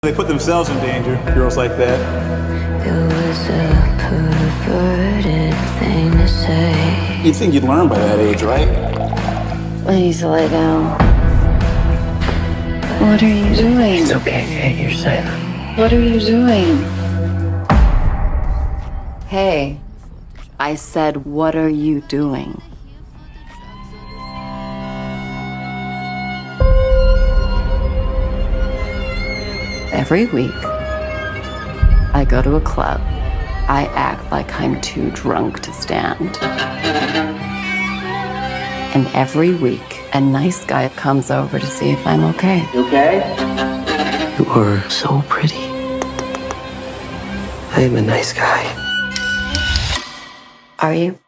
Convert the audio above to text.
They put themselves in danger, girls like that. It was a perverted thing to say. You'd think you'd learn by that age, right? I need to lay down. What are you doing? It's okay, Kate, you're safe. What are you doing? Hey, I said, what are you doing? Every week, I go to a club. I act like I'm too drunk to stand. And every week, a nice guy comes over to see if I'm okay. You okay? You are so pretty. I am a nice guy. Are you?